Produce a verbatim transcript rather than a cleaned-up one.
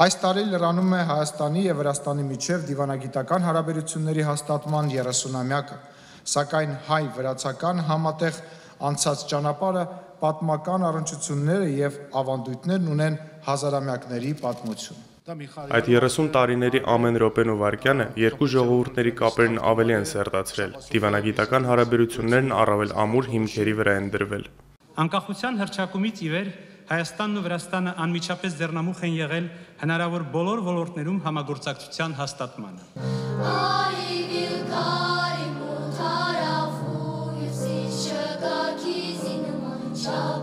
Այս տարի լրանում է Հայաստանի և Վրաստանի միջև դիվանագիտական հարաբերությունների հաստատման երեսունամյակը, սակայն հայ-վրացական համատեղ անցած ճանապարհը պատմական առնչությունները և ավանդույթներն ունեն հազարամյակների պատմություն։ Այդ երեսուն տարիների ամեն րոպեն ու վայրկյանը երկու ժողովուրդների կապերն ավելի են սերտացրել, դիվանագիտական հարաբերություններն առավել ամուր հիմքերի վրա են դրվել։ Անկախության հռչակումից ի վեր Հայաստանն ու Վրաստանը անմիջապես ձեռնամուխ են եղել հնարավոր բոլոր ոլորտներում համագործակցության հաստատմանը։ Ciao.